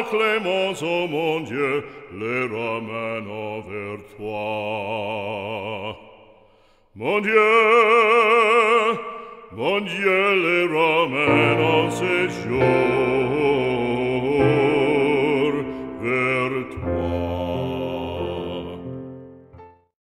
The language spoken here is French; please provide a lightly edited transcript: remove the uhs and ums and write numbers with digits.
clémence, ô mon Dieu, les ramène vers toi. Mon Dieu, les ramène en séjour.